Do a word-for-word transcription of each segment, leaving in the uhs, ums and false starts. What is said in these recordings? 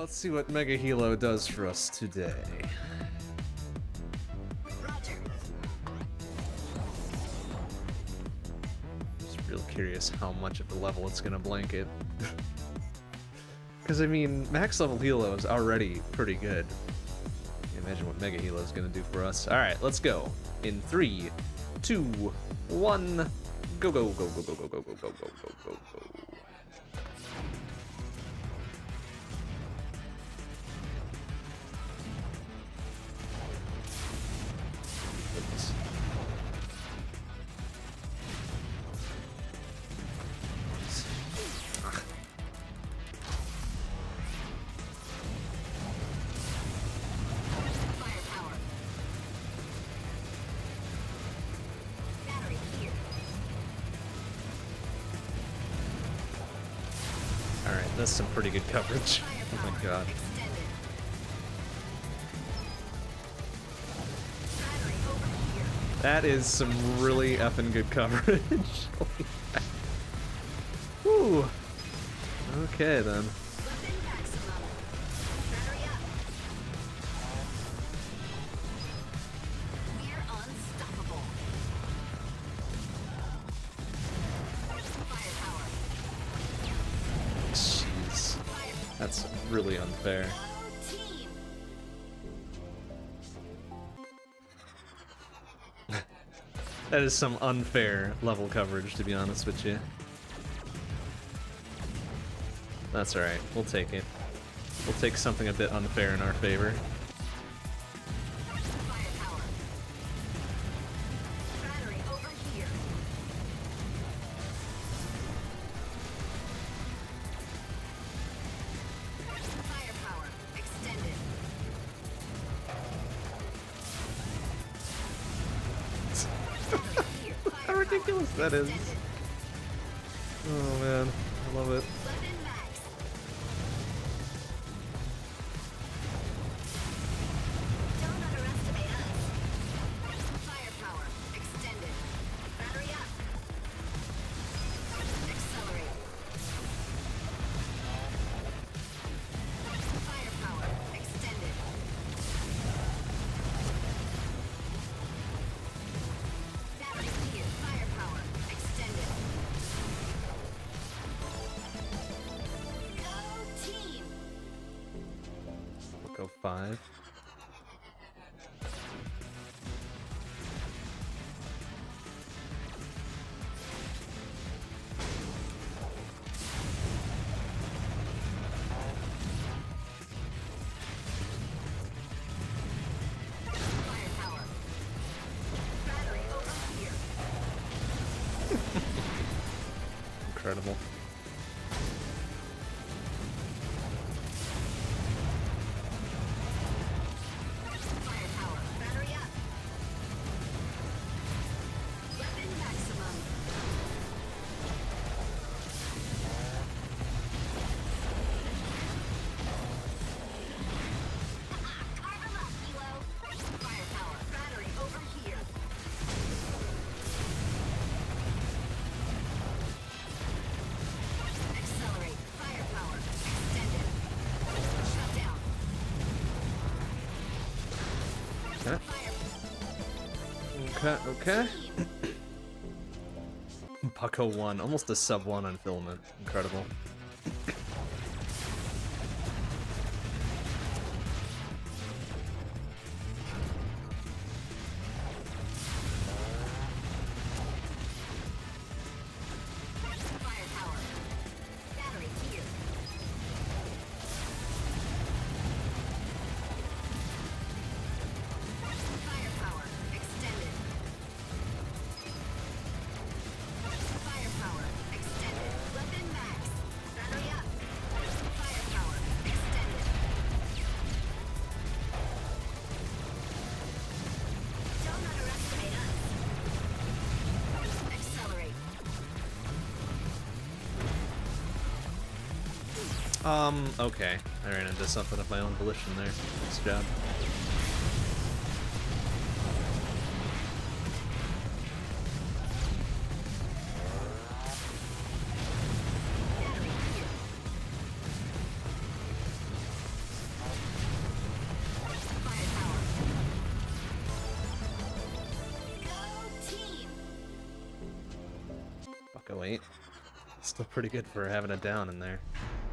let's see what Mega Hilo does for us today. Roger. Just real curious how much of the level it's gonna blanket. Because, I mean, max level Hilo is already pretty good. Imagine what Mega Hilo is gonna do for us. Alright, let's go. In three, two, one, go, go, go, go, go, go, go, go, go, go, go, go, go. Goodness. Ah. Firepower. Battery here. Alright, that's some pretty good coverage. Oh my god. Extended. Battery over here. That is some really effing good coverage. Whew. Okay then. Weapon maximum. Battery up. We're unstoppable. Firepower. Jeez. Fire. That's really unfair. Go team. That is some unfair level coverage, to be honest with you. That's alright, we'll take it. We'll take something a bit unfair in our favor. Firepower. Battery over here. Firepower extended. Here. How ridiculous that is. Extended. Oh man, I love it. Weapon max. Don't underestimate us. Firepower extended. Battery up. Accelerate. Firepower extended. Battery here. Firepower extended. Go team. We'll go five. Firepower. Battery over here. Incredible. Firepower. Battery up. Weapon maximum. Carve 'em up, Kilo. Firepower. Battery over here. Accelerate. Firepower. Extended. Shut down. Okay, Fire. okay, okay. Bucko one, almost a sub one on filament. Incredible. Firepower. Battery here. Firepower extended. Firepower extended. Weapon max. Battery up. Firepower extended. Don't underestimate us. Accelerate. Um, okay. I ran into something of my own volition there. Nice job. Battery here. Still pretty good for having it down in there.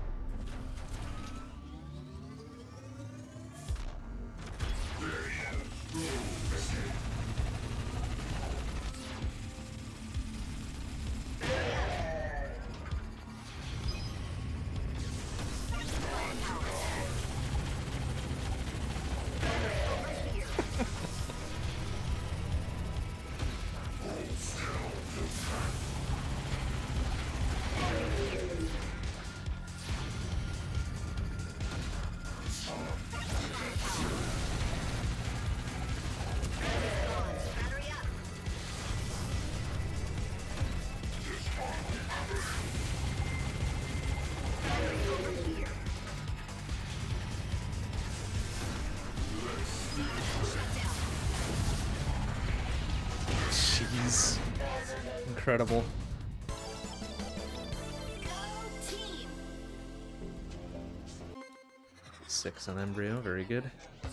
Jeez. Incredible. Six on Embryo, very good.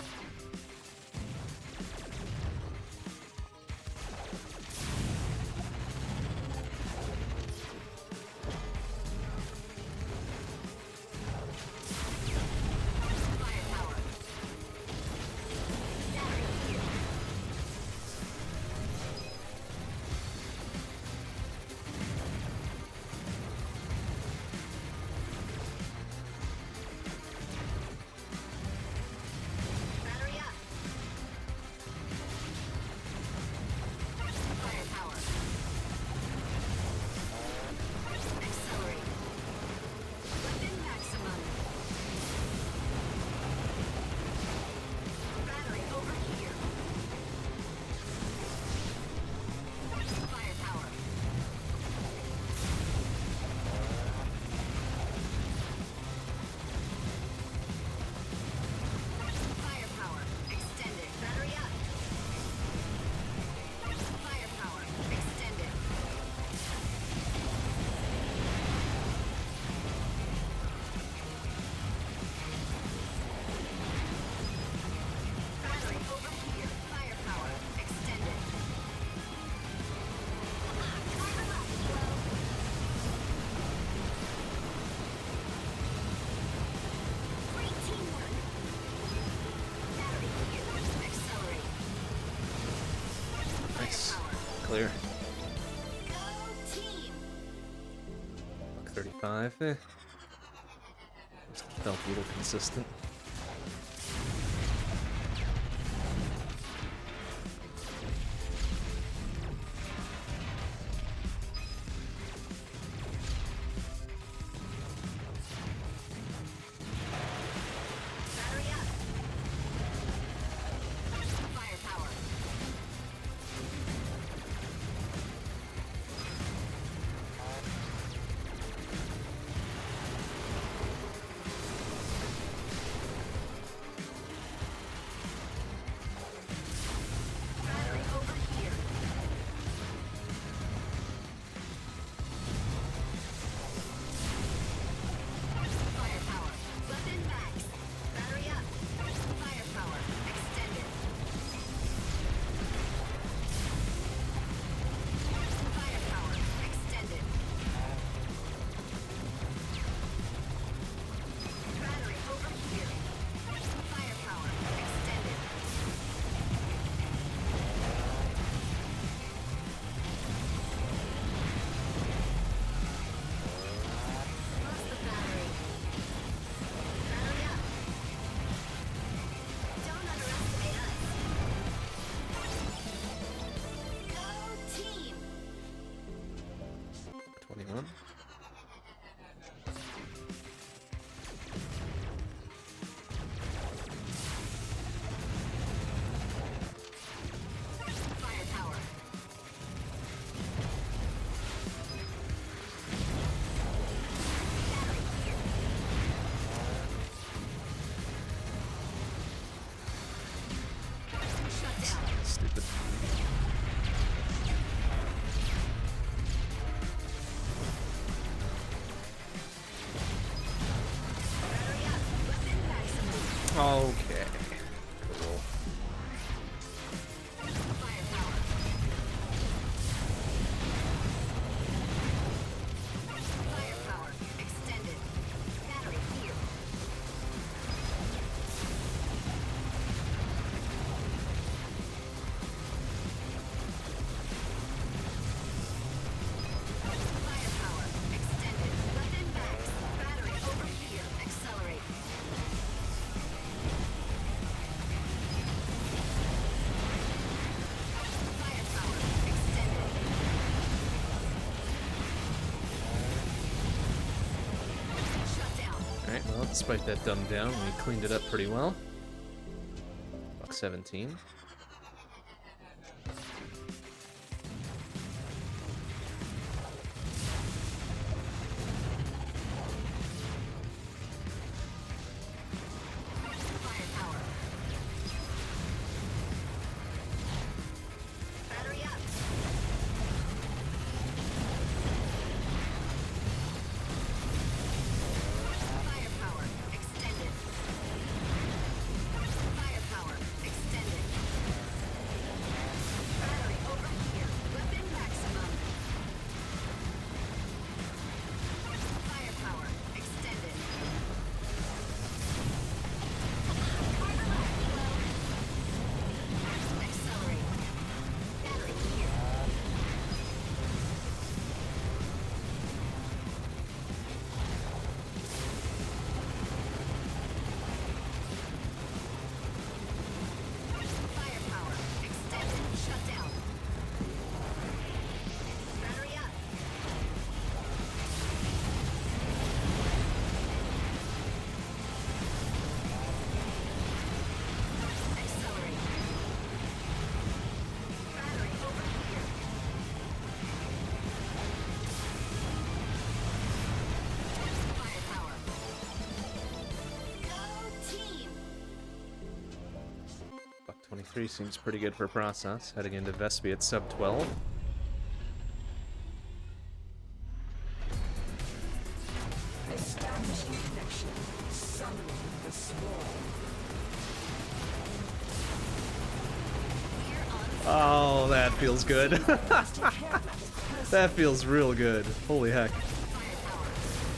Clear. Buck thirty-five. Eh. Just felt a little consistent. twenty-one. Stupid. Okay. Cool. despite that dumbed down, we cleaned it up pretty well. Buck seventeen. Firepower. Battery up. Firepower extended. Firepower extended. Battery over here. Weapon maximum. Firepower extended. Accelerate. Battery here. Firepower extended. Shut down. Battery up. Accelerate. Battery over here. Firepower. Go team. Buck twenty-three seems pretty good for process. Heading into Vespi at sub twelve. Establishing connection. Summoning the swarm. We're on Oh, that feels good. That feels real good. Holy heck. firepower.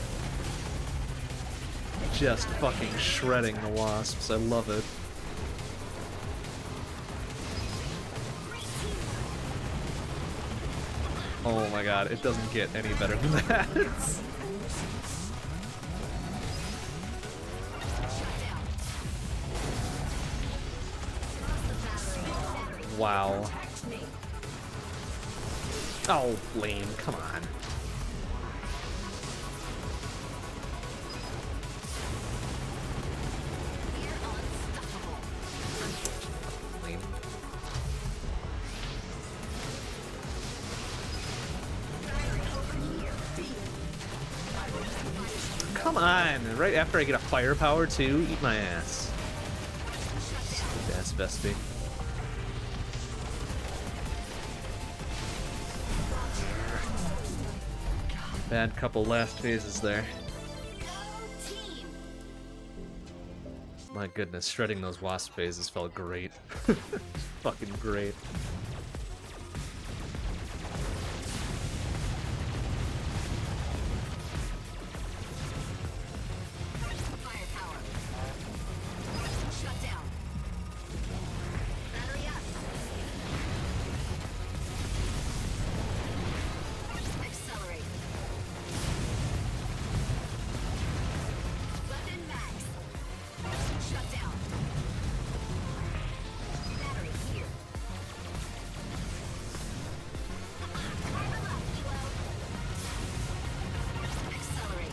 Just fucking shredding the wasps. I love it. Great teamwork. Oh my god, it doesn't get any better than that. Shut down. Cross the battery. Battery. Wow. Protect me. Oh, lame. Come on. We're unstoppable. Lame. Battery over here. Come on. Right after I get a firepower too, eat my ass. Shut down. Good ass Vespi. Bad couple last phases there. Go team. My goodness, shredding those wasp phases felt great. Fucking great. Firepower. Shut down. Battery up. Accelerate. Weapon max. Shut down. Battery here. Armor up, Kilo. Accelerate.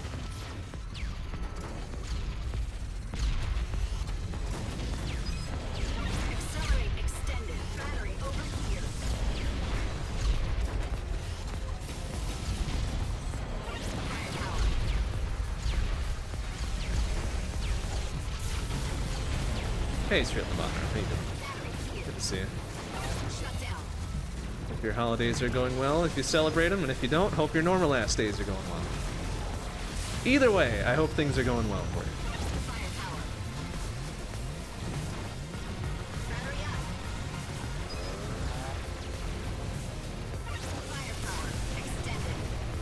Accelerate extended. Battery over here. Firepower. Hey, straight in the bottom. How you doing? Battery here. Good to see you. Shut down. Hope your holidays are going well if you celebrate them, and if you don't, hope your normal ass days are going well. Either way, I hope things are going well for you. Firepower. Battery up. Firepower extended.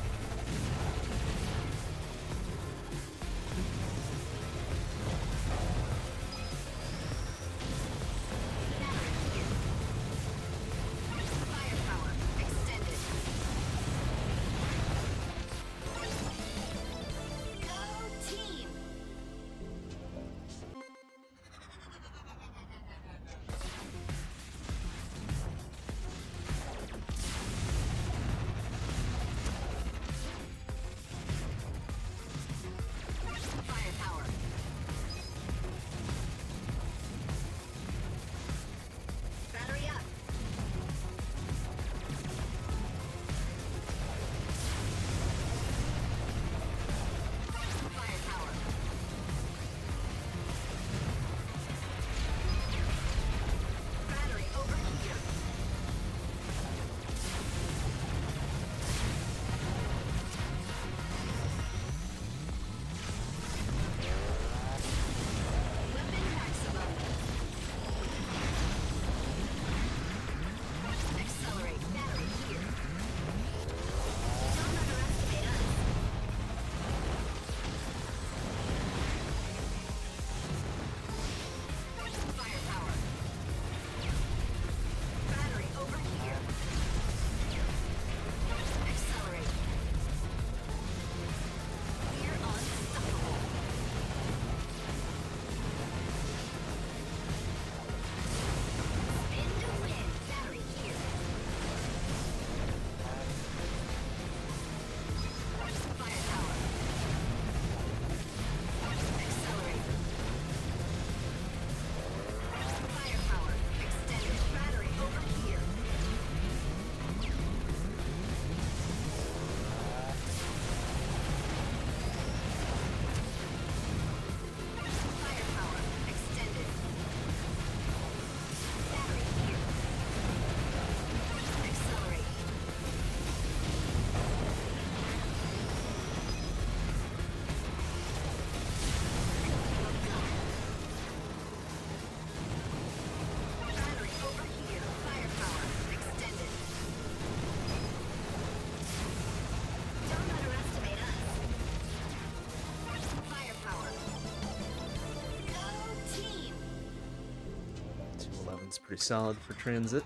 Battery here. Firepower extended. Go team. one's pretty solid for transit.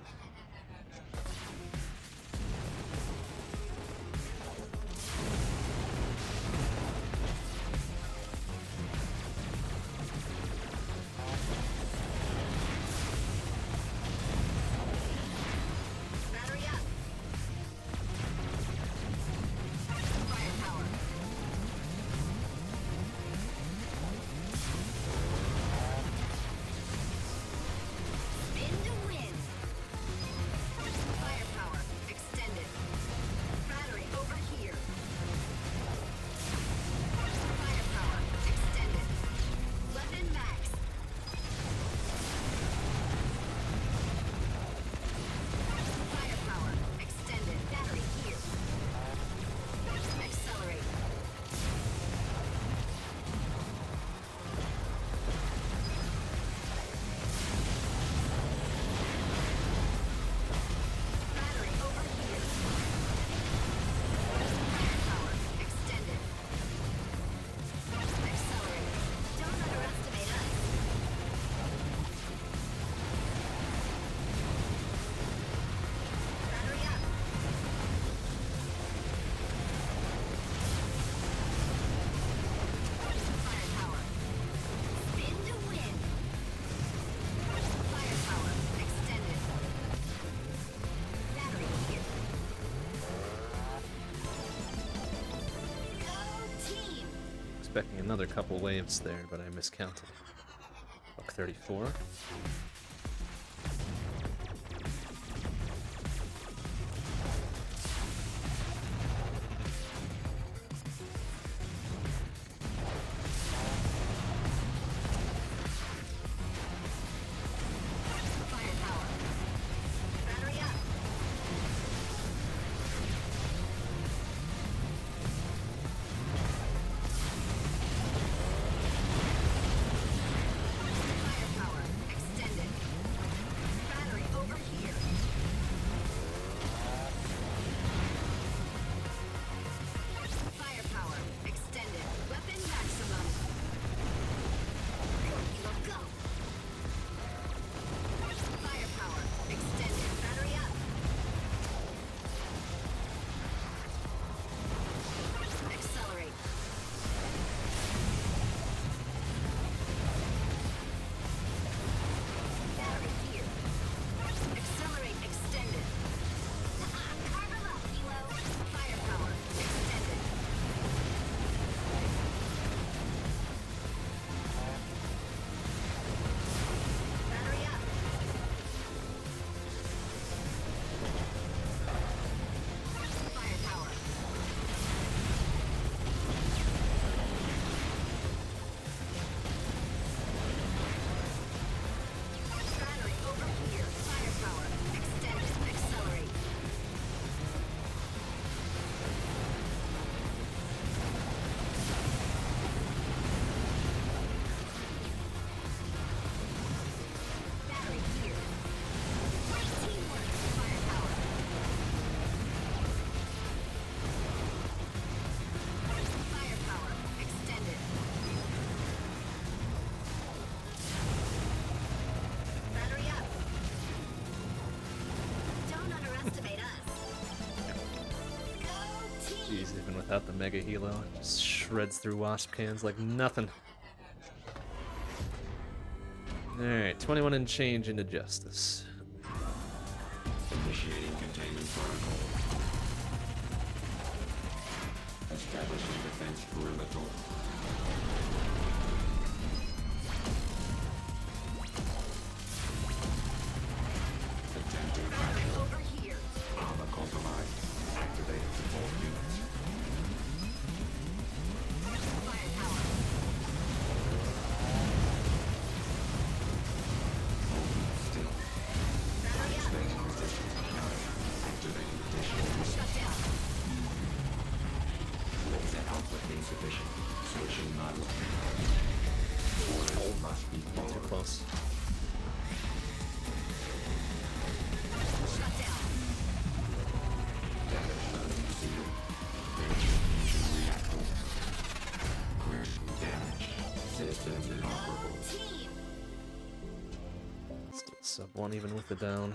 Battery up. Firepower. Spin to win. Firepower extended. Battery over here. Firepower extended. Weapon max. Firepower extended. Battery here. Accelerate. Battery over here. Firepower extended. Accelerate. Don't underestimate us. Battery up. Firepower. Spin to win. Firepower extended. Battery here. Go team. Expecting another couple waves there, but I miscounted. Buck thirty-four. Firepower. Battery up. Firepower extended. Battery over here. Firepower extended. Weapon maximum. Go, Kilo, go. Firepower extended. Battery up. Accelerate. Battery here. Accelerate extended. Carve 'em up, Kilo. Firepower extended. Battery up. Firepower. Battery over here. Firepower extended. Accelerate. Battery here. Great teamwork. Firepower. Firepower extended. Battery up. Don't underestimate us. Go team. Jeez, even without the Mega Helo, it just shreds through wasp cans like nothing. Alright, twenty-one and change into Justice. Initiating containment protocol. Establishing defense perimeter. Attempting Battery action. over here. Armor compromised. Activate support units. Firepower. Hold still. Battery up. Activating resistance. Activating additional. Shut down. Laser output insufficient. Sub one even with the down.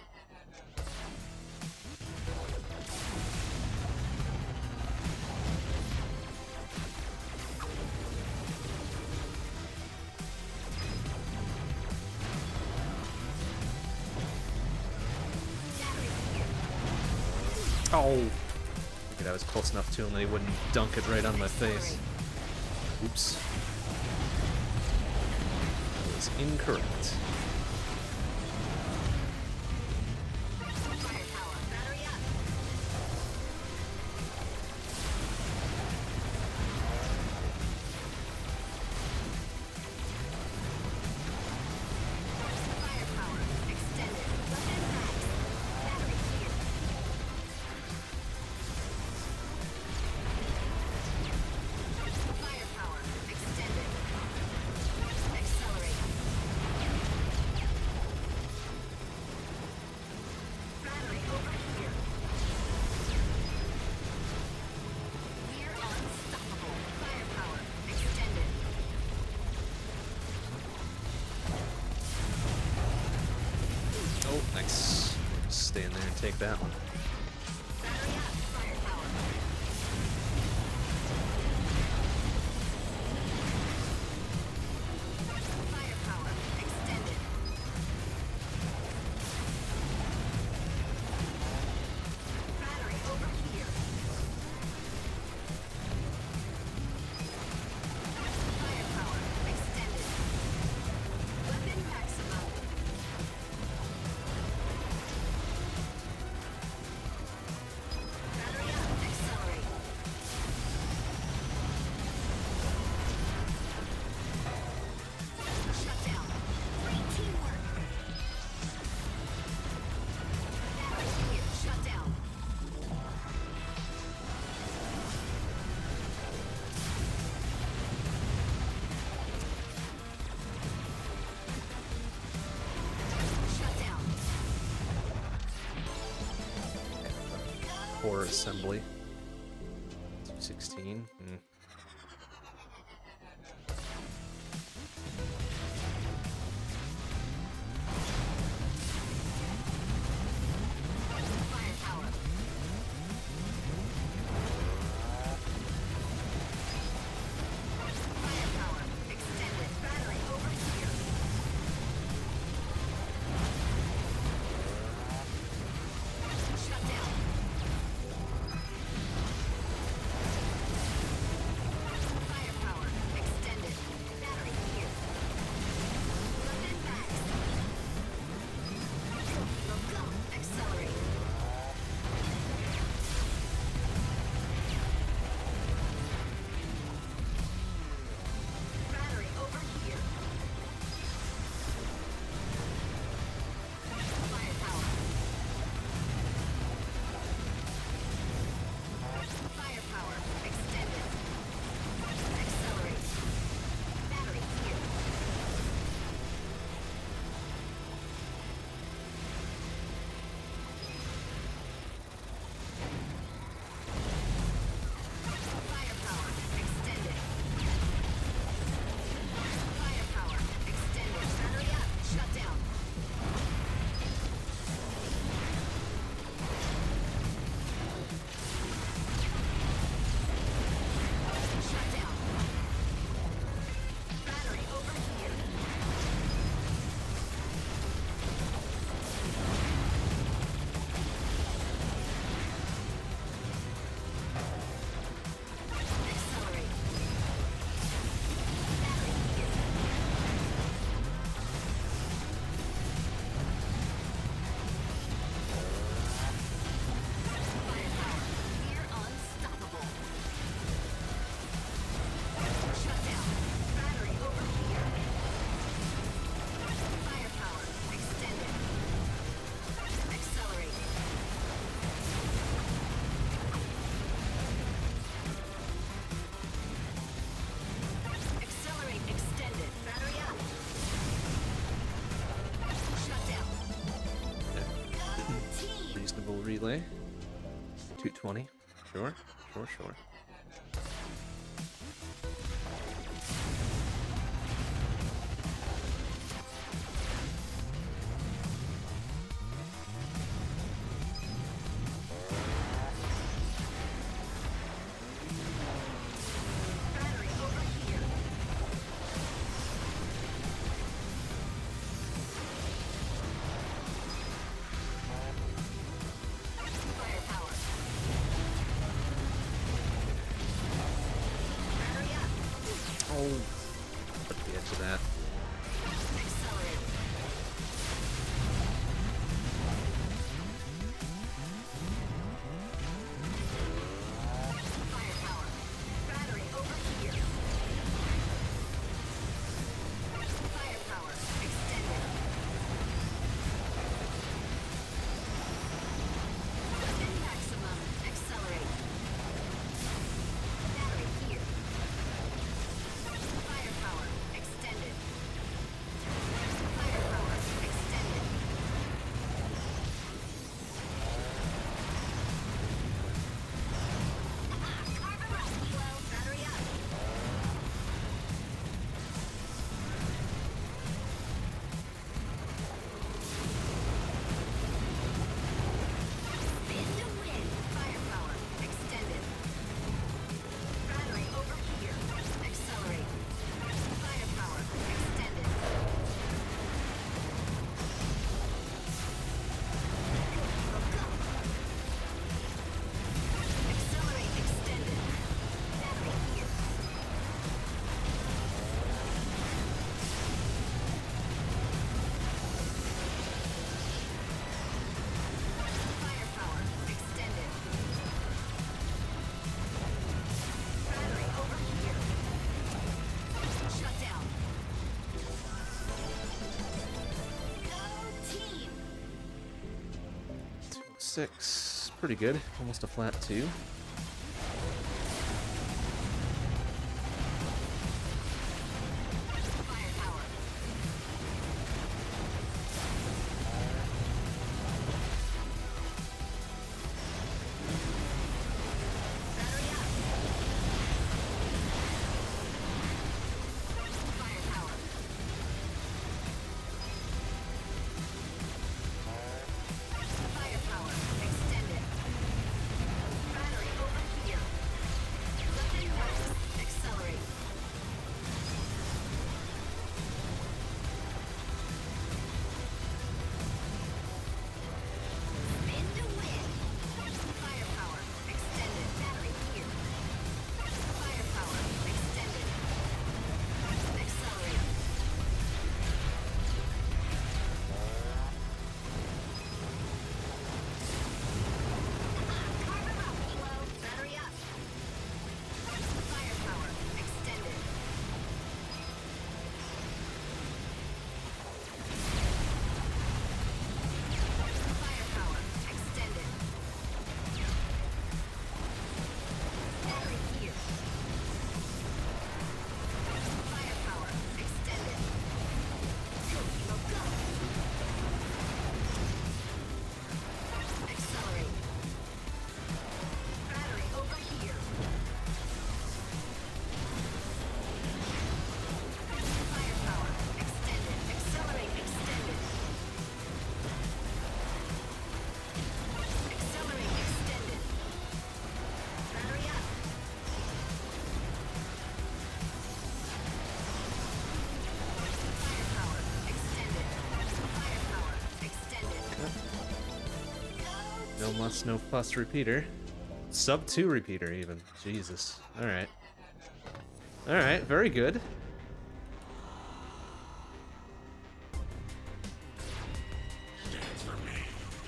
Oh! Figured I was close enough to him that he wouldn't dunk it right on my face. Oops. That was incorrect. Nice. Stand there and take that one. Core assembly. two sixteen. Hmm. Relay. two twenty. Sure, sure, sure. that. Accelerate. Firepower. Battery over here. Firepower extended. Weapon maximum. Accelerate. Battery here. Firepower extended. Firepower extended. Carbon rock kilo. Battery up. Spin to win. Firepower extended. Battery over here. Accelerate. Firepower extended. Go, go. Accelerate extended. Battery here. Firepower extended. Battery over here. Shut down. Go team. Six. Pretty good. Almost a flat two. Firepower. Battery up. Firepower. Firepower extended. Battery over here. Weapon max. Accelerate. Spin to win. Firepower extended. Battery here. Firepower extended. Accelerate. Carbon rock kilo. Battery up. Firepower extended. Firepower extended. Battery here. Firepower extended. Go, go, go. Accelerate. Battery over here. Firepower extended. Accelerate extended. Accelerate extended. Battery up. Firepower extended. Firepower extended. Go No muss, no fuss repeater. Sub two repeater even. Jesus. Alright. Alright, very good. Stands for me.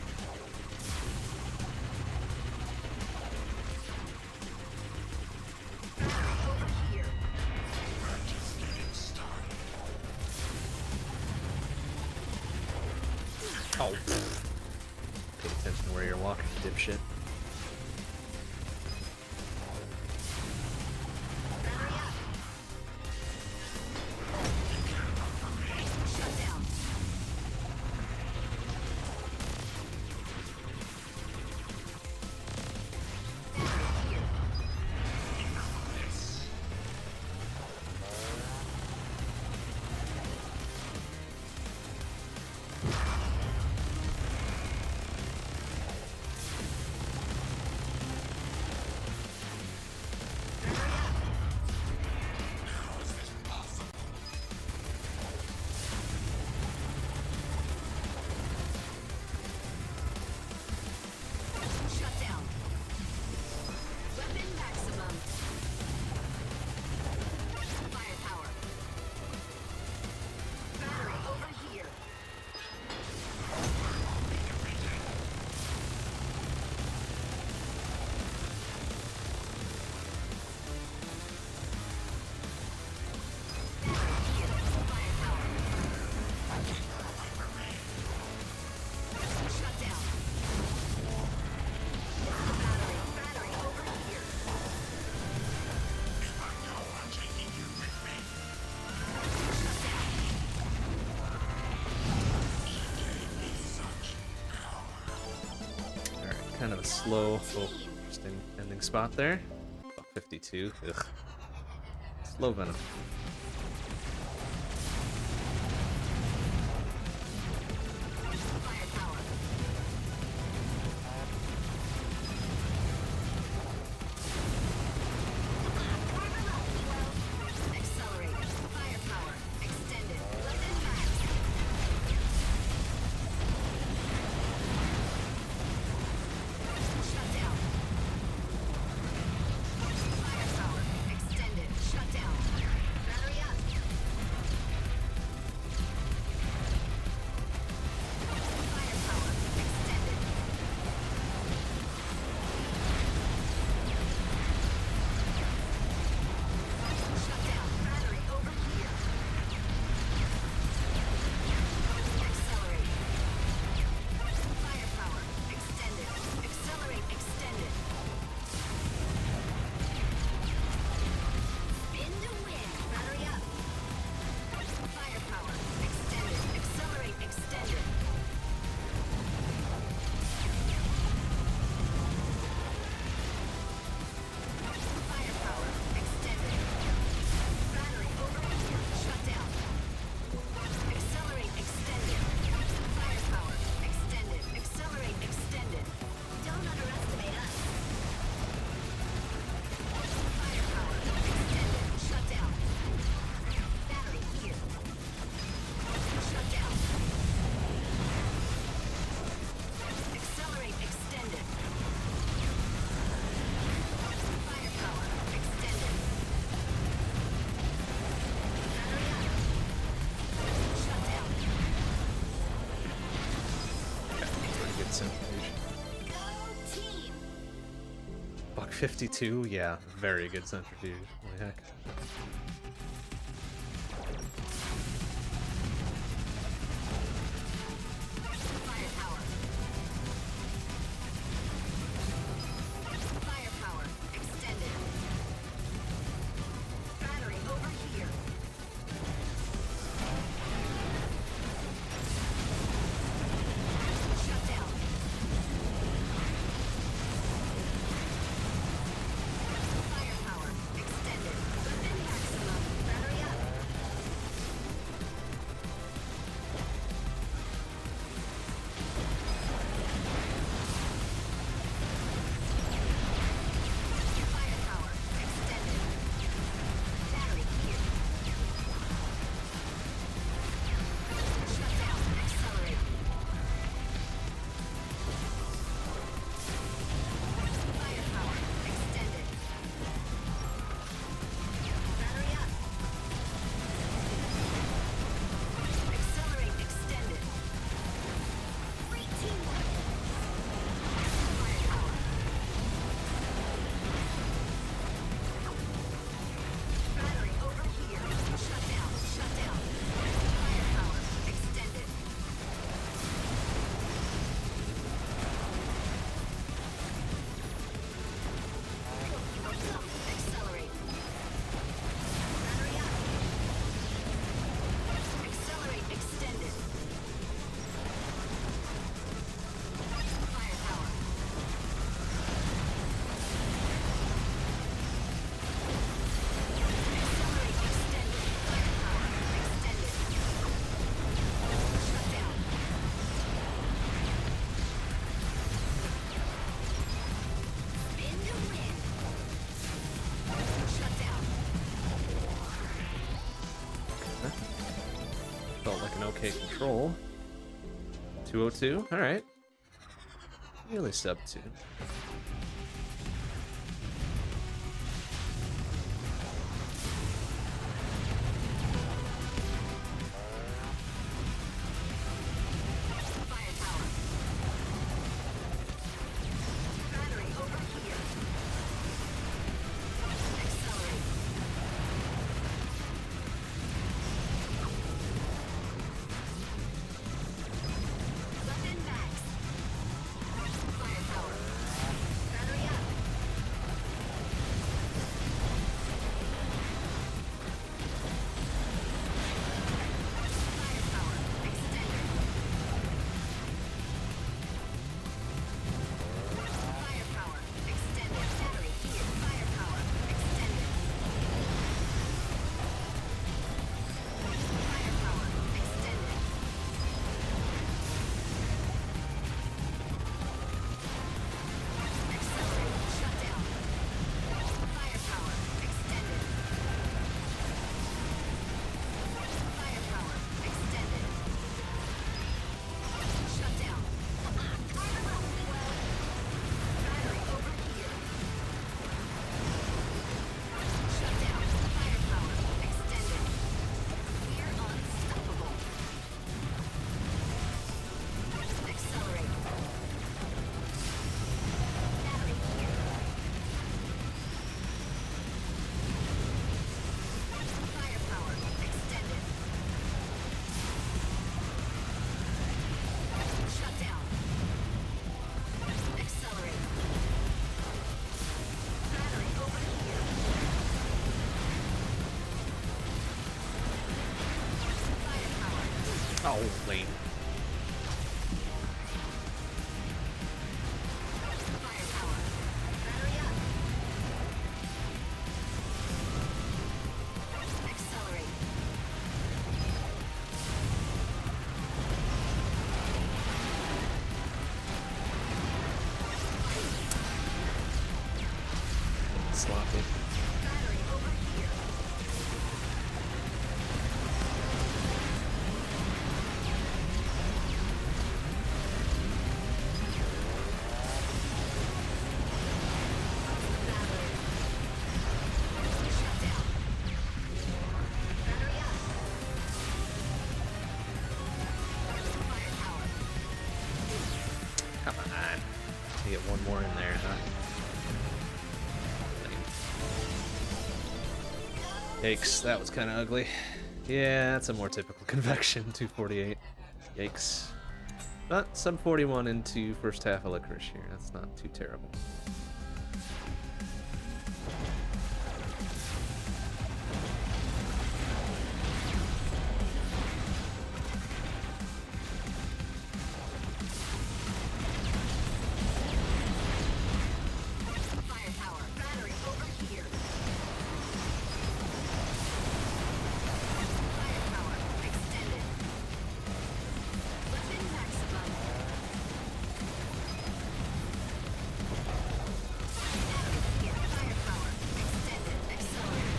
battery over here. We're just getting started. Oh. Pay attention to where you're walking, dipshit. Battery up. Shut down. Battery here. kind of a slow, oh, interesting ending spot there. Buck fifty-two. Ugh. Slow venom. Firepower. Accelerate. Firepower. Extended. Limit max. Shut down. Firepower. Extended. Shut down. Battery up. Firepower. Extended. Shut down. Battery over here. Accelerate. Firepower. Extended. Accelerate. Extended. Spin to win. Battery up. Firepower. Extended. Accelerate. Extended. Firepower. Extended. Battery over here. Shut down. Accelerate. Extended. Firepower. Extended. Accelerate. Extended. Don't underestimate us. Firepower. Extended. Shut down. Battery here. Shut down. Accelerate. Extended. Firepower. Extended. Battery up. Shut down. Pretty good centrifuge. Go team. Buck fifty-two, yeah, very good centrifuge. Holy heck. Firepower. Firepower. Extended. Battery over here. Shut down. Firepower. Extended. Within maximum. Battery up. Firepower. Extended. Battery here. Shut down. Accelerate. Firepower. Extended. Battery up. Accelerate. Extended. Great teamwork. Firepower. Battery over here. Shut down. Shut down. Firepower. Extended. Accelerate. Battery up. Accelerate. Extended. Firepower. Accelerate. Extended. Firepower. Extended. Shut down. Spin to win. Shut down. Felt like an okay control. two oh two, alright. Nearly sub two. Firepower. Battery over here. Accelerate. Weapon max. Firepower. Oh, lame. Firepower. Battery up. Accelerate. Sloppy. Battery over here. Shut down. Battery up. Firepower. Come on. You get one more in there, huh? Yikes, that was kind of ugly. Yeah, that's a more typical convection, two forty-eight. Yikes. But sub forty-one into first half of Licorice here. That's not too terrible. Firepower. Battery over here. Firepower extended. Weapon maximum. Here. Firepower extended. Accelerated.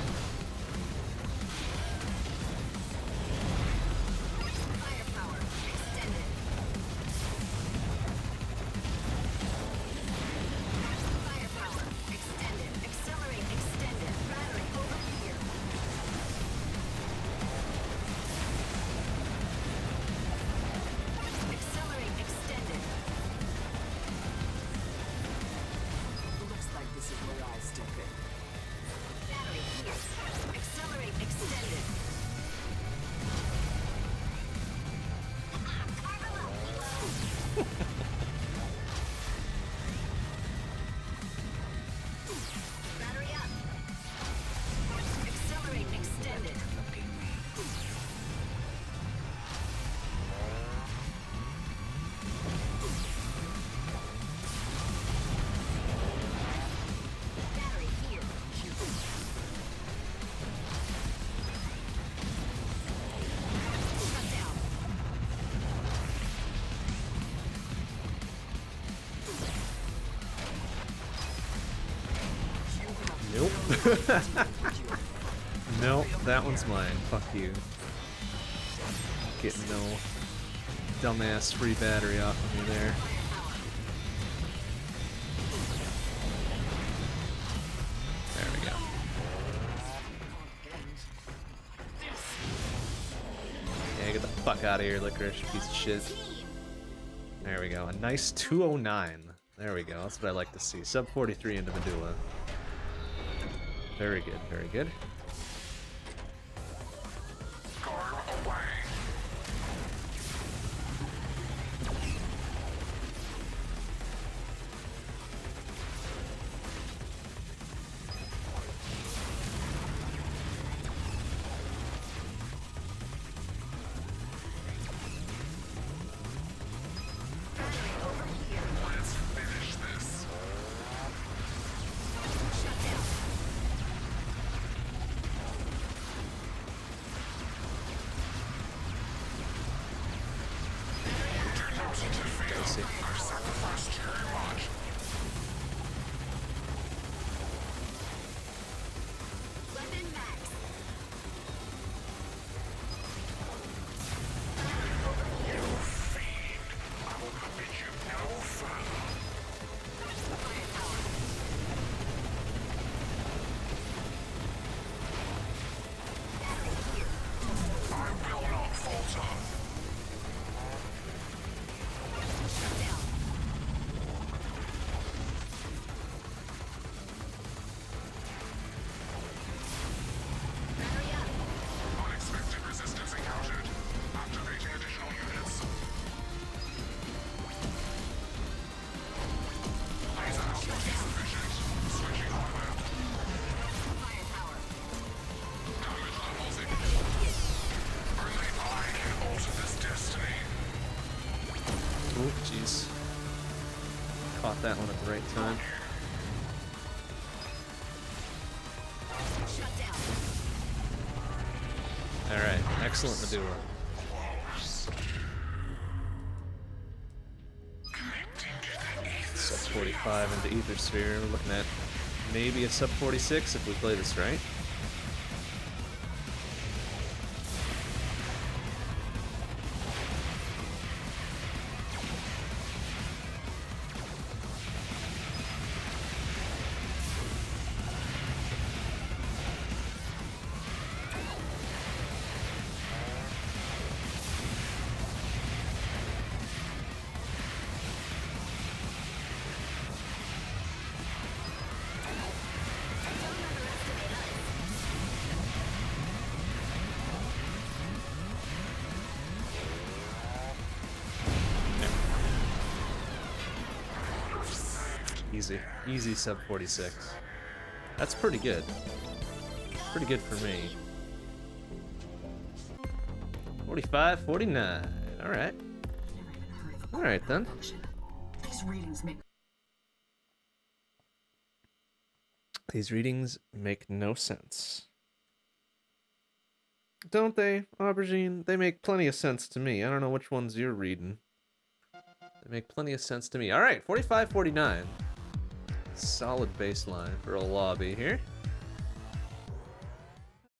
Firepower extended. Firepower extended. Accelerate extended. Battery over here. Accelerate extended. Looks like this is where I step in. Battery here. Accelerate extended. Battery up. Accelerate extended. Battery here. Shut down. Nope. Nope, that one's mine. Fuck you. Getting no dumbass free battery off of me there. There we go. Yeah, get the fuck out of here, Licorice, piece of shit. There we go. A nice two oh nine. There we go. That's what I like to see. Sub forty-three into Medulla. Very good, very good. Guard away. Battery over here. Let's finish this. Shut down. See. I've sacrificed too much. Weapon max. You fiend. I will permit you no further. Firepower. Battery here. I will not falter. Shut down. Oh, jeez. Caught that one at the right time. Shut down. Alright, excellent Medulla. Sub forty-five into Ether Sphere. We're looking at maybe a sub forty-six if we play this right. Easy. Easy sub forty-six. That's pretty good. Pretty good for me. forty-five, forty-nine. Alright. Alright then. These readings make These readings make no sense. Don't they, Aubergine? They make plenty of sense to me. I don't know which ones you're reading. They make plenty of sense to me. Alright, forty-five, forty-nine. Solid baseline for a lobby here.